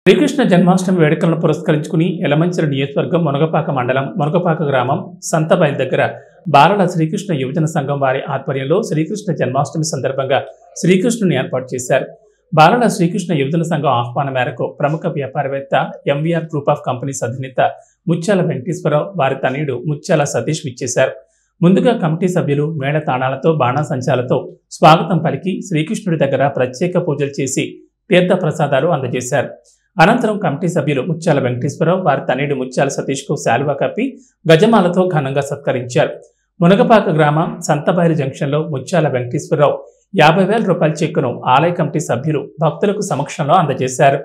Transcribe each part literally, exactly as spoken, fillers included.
శ్రీకృష్ణ జన్మాష్టమి వేడుకలను పురస్కరించుకుని యలమంచిలి నియోజకవర్గం మునగపాక మండలం మునగపాక గ్రామం సంతబైల్ దగ్గర బాలల శ్రీకృష్ణ యువజన సంఘం వారి ఆధ్వర్యంలో శ్రీకృష్ణ జన్మాష్టమి సందర్భంగా శ్రీకృష్ణుని ఏర్పాటు చేశారు. బాలల శ్రీకృష్ణ యువజన సంఘం ఆహ్వానం మేరకు ప్రముఖ వ్యాపారవేత్త ఎంవీఆర్ గ్రూప్ ఆఫ్ కంపెనీస్ అధినేత ముత్యాల వెంకటేశ్వరరావు వారి తనయుడు ముత్యాల సతీష్ విచ్చేశారు. ముందుగా కమిటీ సభ్యులు మేళ తాళాలతో బాణాసంచాలతో స్వాగతం పలికి శ్రీకృష్ణుడి దగ్గర ప్రత్యేక పూజలు చేసి తీర్థ ప్రసాదాలు అందజేశారు. అనంతరం కమిటీ సభ్యులు ముత్యాల వెంకటేశ్వరరావు వారి తనయుడు ముత్యాల సతీష్ కు శాలువా కప్పి గజమాలతో ఘనంగా సత్కరించారు. మునగపాక గ్రామం సంతబైలు జంక్షన్ లో ముత్యాల వెంకటేశ్వరరావు యాభై వేల రూపాయల చెక్కును ఆలయ కమిటీ సభ్యులు భక్తులకు సమక్షంలో అందజేశారు.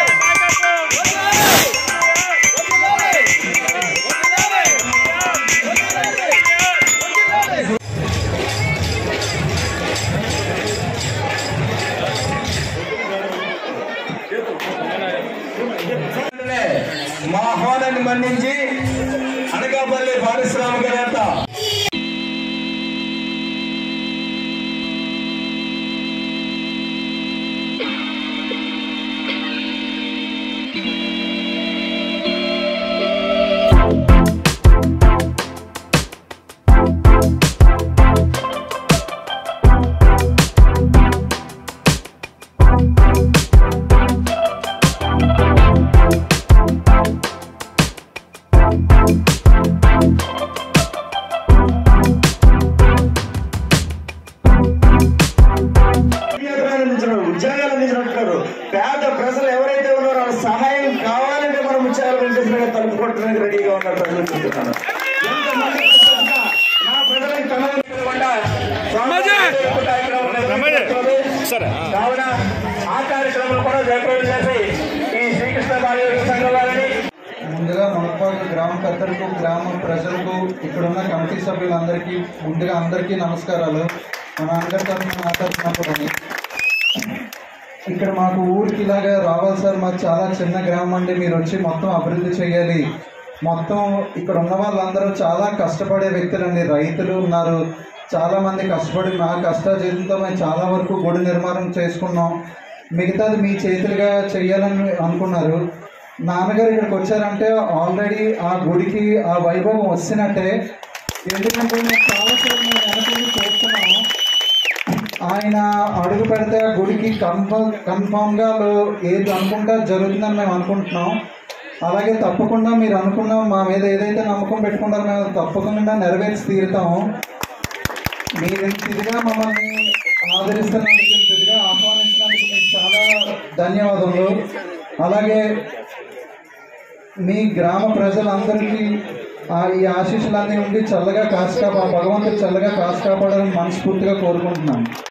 మా ఆహ్వానాన్ని మన్నించి అనకాపల్లి పారిశ్రామికవేత్త ఉద్యోగాలు అందించినట్టు పేద ప్రజలు ఎవరైతే ఉన్నారో వాళ్ళ సహాయం కావాలంటే మనం ముత్యాల వెంకటేశ్వర తలుపుకోవడానికి రెడీగా ఉన్నారు. ప్రజలు చెప్తున్నాను నా ప్రజలకు కావున ఆ కార్యక్రమం కూడా జయప్రదం చేసి ఈ శ్రీకృష్ణ బాలయోగ సంఘం వారిని ముందుగా మునగపాక గ్రామ పెద్దలకు గ్రామ ప్రజలకు ఇక్కడున్న కమిటీ సభ్యులందరికీ ముందుగా అందరికీ నమస్కారాలు. మన అందరి తరఫున మాట్లాడుతున్నప్పుడు ఇక్కడ మాకు ఊరికి ఇలాగా రావాలి సార్, మాకు చాలా చిన్న గ్రామం అండి, మీరు వచ్చి మొత్తం అభివృద్ధి చేయాలి. మొత్తం ఇక్కడ ఉన్న వాళ్ళందరూ చాలా కష్టపడే వ్యక్తులండి, రైతులు ఉన్నారు, చాలా మంది కష్టపడి మా కష్టాజీతంతో మేము చాలా వరకు గుడి నిర్మాణం చేసుకున్నాం. మిగతాది మీ చేతులుగా చేయాలని అనుకున్నారు. నాన్నగారు ఇక్కడికి వచ్చారంటే ఆల్రెడీ ఆ గుడికి ఆ వైభవం వచ్చినట్టే. ఎందుకంటే మేము చాలా వెనకటి చూస్తున్నాము, ఆయన అడుగు పెడితే ఆ గుడికి కన్ఫర్మ్ కన్ఫామ్గా ఏది అనుకుంటా జరుగుతుందని మేము అనుకుంటున్నాం. అలాగే తప్పకుండా మీరు అనుకున్నాం మా మీద ఏదైతే నమ్మకం పెట్టుకుంటారో మేము తప్పకుండా నెరవేర్చి తీరుతాము. మీరు ఇదిగా మమ్మల్ని ఆదరిస్తున్నందుకు, ఇదిగా ఆహ్వానించినందుకు మీకు చాలా ధన్యవాదములు. అలాగే మీ గ్రామ ప్రజలందరికీ ఈ ఆశీస్సులన్నీ ఉండి చల్లగా కాసు కాపా భగవంతుడు చల్లగా కాసు కాపాడాలని మనస్ఫూర్తిగా కోరుకుంటున్నాను.